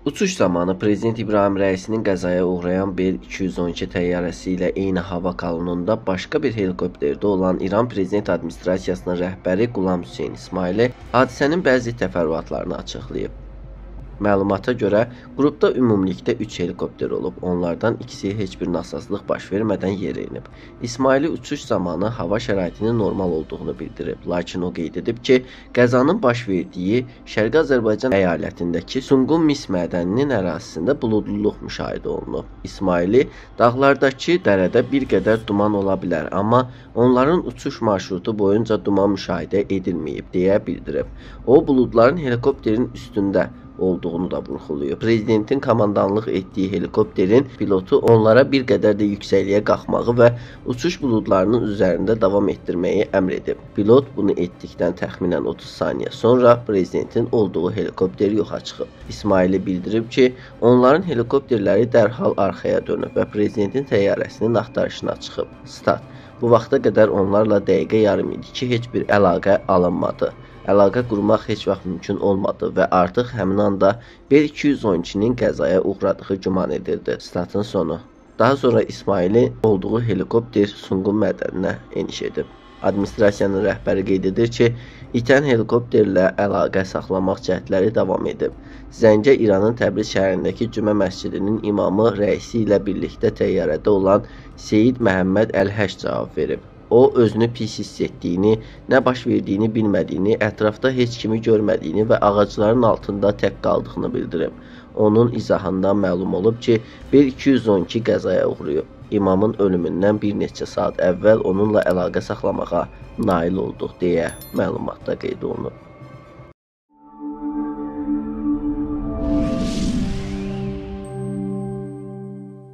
Uçuş zamanı Prezident İbrahim Rəisinin qəzaya uğrayan Bel-212 təyyarəsi ilə eyni hava kolonunda başqa bir helikopterdə olan İran Prezident Administrasiyasının rəhbəri Qulam Hüseyn İsmaili hadisənin bəzi təfərrüatlarını açıqlayıb. Məlumata görə, qrupda ümumilikdə 3 helikopter olub, onlardan ikisi heç bir nasazlıq baş vermədən yerə enib. İsmaili uçuş zamanı hava şəraitinin normal olduğunu bildirib, lakin o qeyd edib ki, qəzanın baş verdiyi Şərqi Azərbaycan əyalətindəki Sunqun mis mədəninin ərazisində buludluluq müşahidə olunub. İsmaili, dağlardakı dərədə bir qədər duman ola bilər, amma onların uçuş marşrutu boyunca duman müşahidə edilməyib, deyə bildirib. O, buludların helikopterin üstündə olduğunu da vurğulayıb. Prezidentin komandanlıq etdiyi helikopterin pilotu onlara bir qədər də yüksəkliyə qalxmağı və uçuş buludlarının üzərində davam etdirməyi əmr edib. Pilot bunu etdikdən təxminən 30 saniyə sonra prezidentin olduğu helikopter yoxa çıxıb. İsmaili bildirib ki, onların helikopterləri dərhal arxaya dönüb və prezidentin təyyarəsinin axtarışına çıxıb. Stat: Bu vaxta qədər onlarla dəqiqə yarım idi ki, heç bir əlaqə alınmadı. Əlaqə qurmaq heç vaxt mümkün olmadı və artıq həmin anda Bel-212-nin qəzaya uğradığı güman edildi. Statın sonu. Daha sonra İsmaili olduğu helikopter Sunqun mədəninə eniş edib. Administrasiyanın rəhbəri qeyd edir ki, itən helikopterlə əlaqə saxlamaq cəhdləri davam edib. Zəngə İranın Təbriz şəhərindəki Cümə məscidinin imamı rəisi ilə birlikdə təyyarədə olan Seyid Məhəmməd Əl-Həş cavab verib. O, özünü pis hiss etdiyini, nə baş verdiyini bilmədiyini, ətrafda heç kimi görmədiyini və ağacların altında tək qaldığını bildirib. Onun izahından məlum olub ki, Bel-212 qəzaya uğrayıb. İmamın ölümündən bir neçə saat əvvəl onunla əlaqə saxlamağa nail olduq deyə məlumatda qeyd olunub.